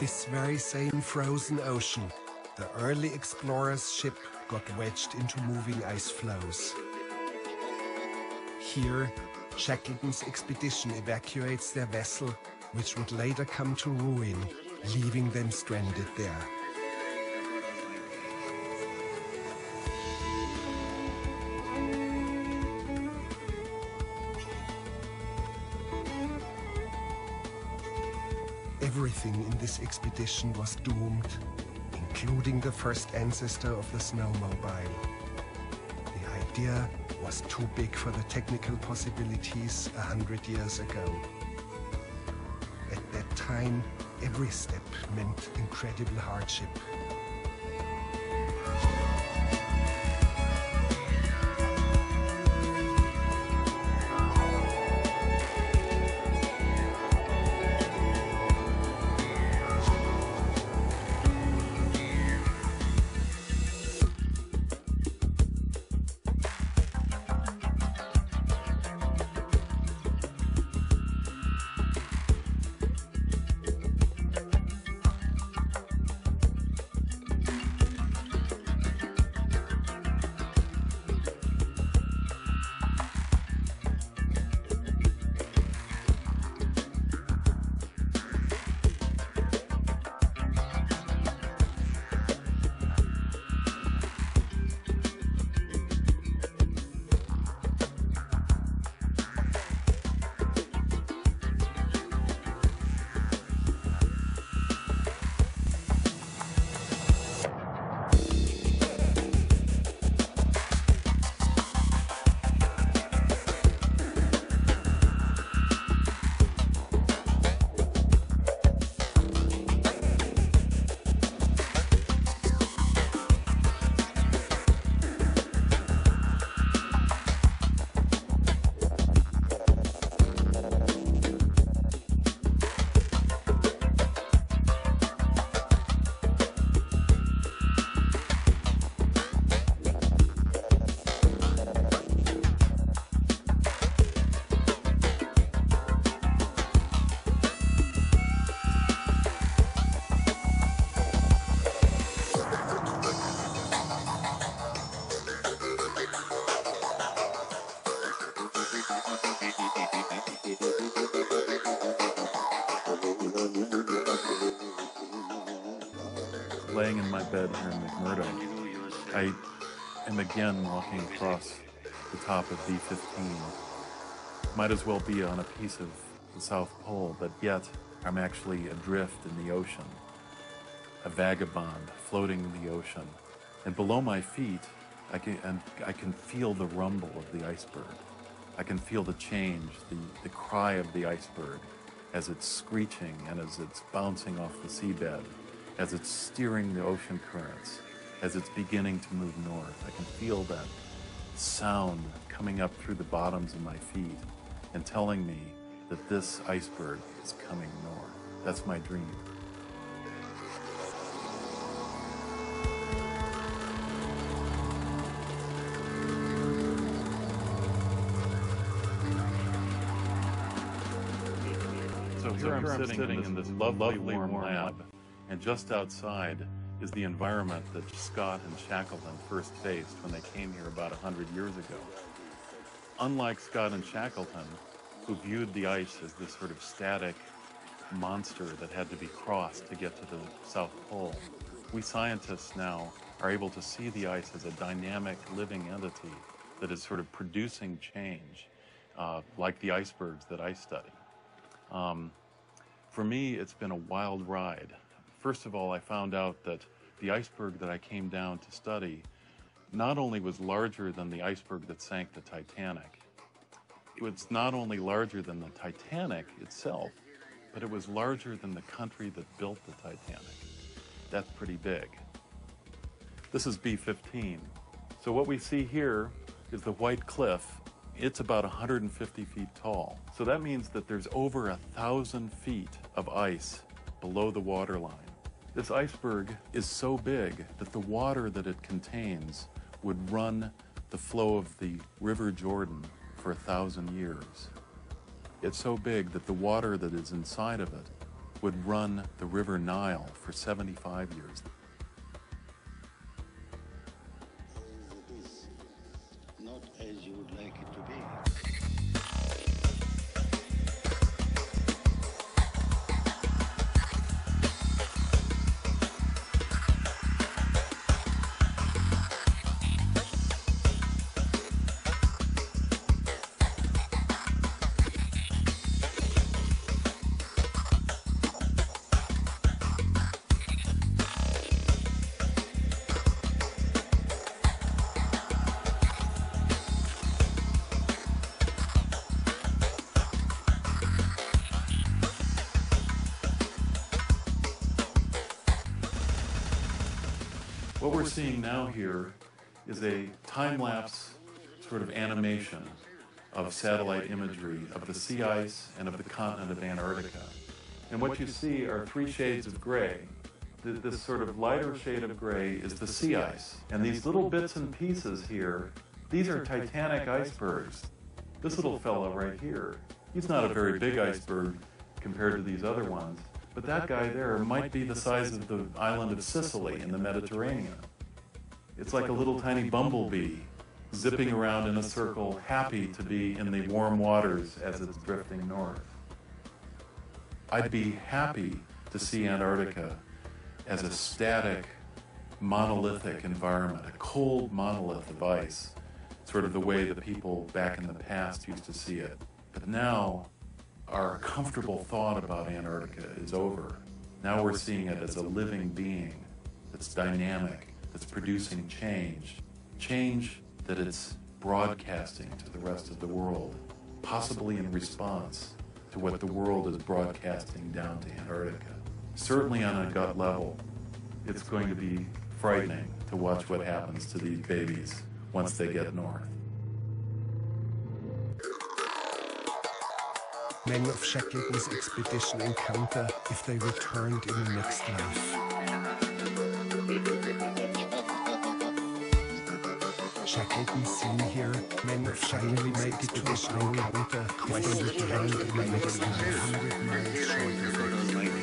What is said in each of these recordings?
this very same frozen ocean, the early explorers' ship got wedged into moving ice floes. Here, Shackleton's expedition evacuates their vessel, which would later come to ruin, leaving them stranded there. Everything in this expedition was doomed, including the first ancestor of the snowmobile. The idea was too big for the technical possibilities 100 years ago. At that time, every step meant incredible hardship. Laying in my bed here in McMurdo, I am again walking across the top of B-15. Might as well be on a piece of the South Pole, but yet I'm actually adrift in the ocean, a vagabond floating in the ocean. And below my feet, I can feel the rumble of the iceberg. I can feel the change, the cry of the iceberg as it's screeching and as it's bouncing off the seabed, as it's steering the ocean currents, as it's beginning to move north. I can feel that sound coming up through the bottoms of my feet and telling me that this iceberg is coming north. That's my dream. So here I'm sitting in this lovely warm lab, and just outside is the environment that Scott and Shackleton first faced when they came here about 100 years ago. Unlike Scott and Shackleton, who viewed the ice as this sort of static monster that had to be crossed to get to the South Pole, we scientists now are able to see the ice as a dynamic, living entity that is sort of producing change, like the icebergs that I study. For me, it's been a wild ride. First of all, I found out that the iceberg that I came down to study not only was larger than the iceberg that sank the Titanic, it was not only larger than the Titanic itself, but it was larger than the country that built the Titanic. That's pretty big. This is B-15. So what we see here is the White Cliff. It's about 150 feet tall. So that means that there's over 1,000 feet of ice below the waterline. This iceberg is so big that the water that it contains would run the flow of the River Jordan for 1,000 years. It's so big that the water that is inside of it would run the River Nile for 75 years. It is not as you would like it to be. What we're seeing now here is a time-lapse sort of animation of satellite imagery of the sea ice and of the continent of Antarctica. And what you see are three shades of gray. This sort of lighter shade of gray is the sea ice. And these little bits and pieces here, these are titanic icebergs. This little fellow right here, he's not a very big iceberg compared to these other ones. But that guy there might be the size of the island of Sicily in the Mediterranean. It's like a little tiny bumblebee zipping around in a circle, happy to be in the warm waters as it's drifting north. I'd be happy to see Antarctica as a static, monolithic environment, a cold monolith of ice, sort of the way the people back in the past used to see it. But now, our comfortable thought about Antarctica is over. Now we're seeing it as a living being that's dynamic, that's producing change. Change that it's broadcasting to the rest of the world, possibly in response to what the world is broadcasting down to Antarctica. Certainly on a gut level, it's going to be frightening to watch what happens to these babies once they get north. Men of Shackleton's expedition encounter if they returned in the next life. Shackleton seen here, men of Shackleton's expedition encounter if they returned in the next life. 100 miles short of it.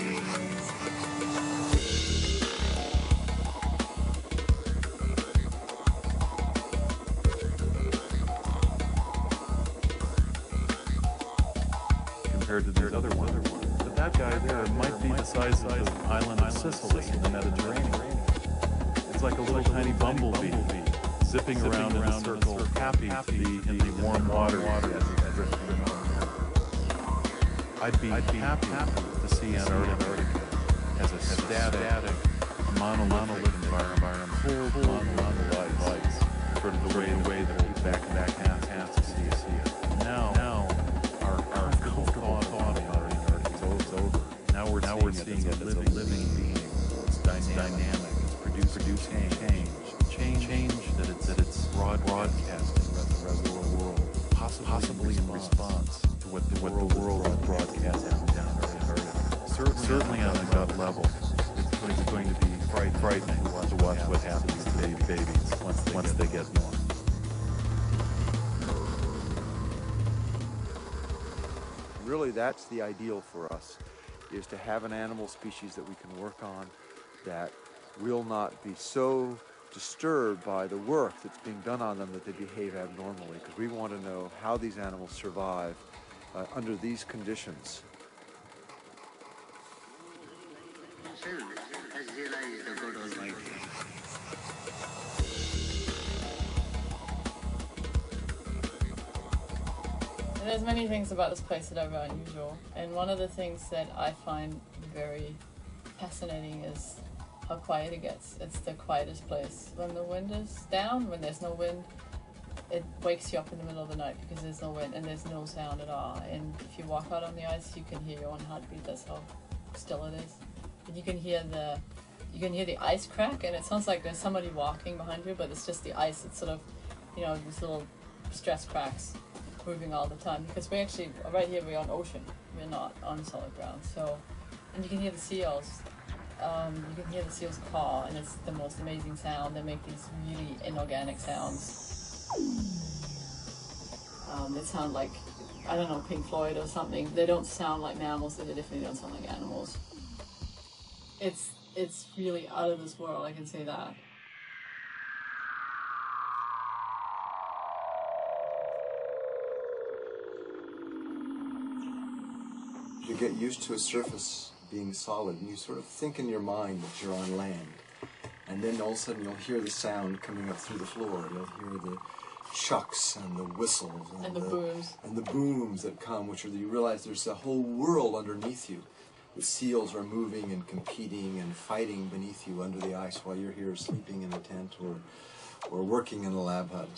Compared to these other ones. But that guy there might be the size of the island of Sicily in the Mediterranean. It's like a little tiny bumblebee zipping around in a circle, happy to be in the warm water as it's drifting north. I'd be happy to see Antarctica as a static, monolithic environment, cold monolithic ice, sort of the way that people back have to see it. Now, our comfortable thought about Antarctica is over. Now we're seeing it as a living being. It's dynamic. It's producing change that it's broadcasting the rest of the world, possibly in response to what the world is broadcasting down to Antarctica. Certainly on a gut level, it's going to be frightening to watch what happens to babies once they get north. Really, that's the ideal for us, is to have an animal species that we can work on that will not be so disturbed by the work that's being done on them that they behave abnormally, because we want to know how these animals survive under these conditions. There's many things about this place that are very unusual, and one of the things that I find very fascinating is how quiet it gets. It's the quietest place. When the wind is down, when there's no wind, it wakes you up in the middle of the night because there's no wind and there's no sound at all. And if you walk out on the ice, you can hear your own heartbeat. That's how still it is. And you can hear the ice crack, and it sounds like there's somebody walking behind you, but it's just the ice. It's sort of, these little stress cracks moving all the time, because we actually, right here, we're on ocean. We're not on solid ground. So, and you can hear the seals. You can hear the seals caw, and it's the most amazing sound. They make these really inorganic sounds. They sound like, I don't know, Pink Floyd or something. They don't sound like mammals, they definitely don't sound like animals. it's really out of this world, I can say that. You get used to a surface being solid, and you sort of think in your mind that you're on land. And then all of a sudden you'll hear the sound coming up through the floor. You'll hear the chucks and the whistles And the booms. And the booms that come, which are, you realize there's a whole world underneath you. The seals are moving and competing and fighting beneath you under the ice while you're here sleeping in a tent or working in a lab hut.